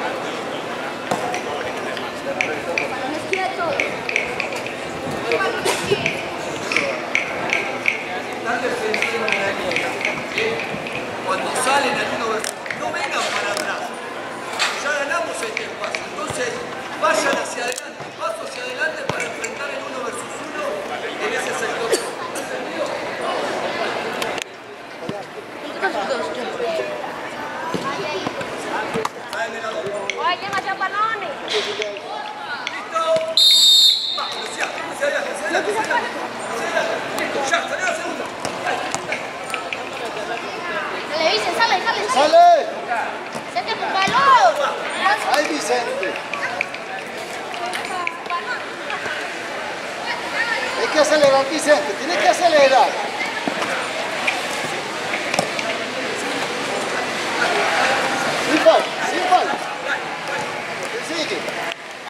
Están defendiendo la línea. Cuando salen al 1 versus 1, no vengan para atrás. Ya ganamos este espacio. Entonces, vayan hacia adelante, paso hacia adelante para enfrentar el 1 versus 1 en ese sector. ¡Sale! ¡Vicente, por balón! ¡Ay, Vicente! Hay que acelerar, Vicente, tiene que acelerar.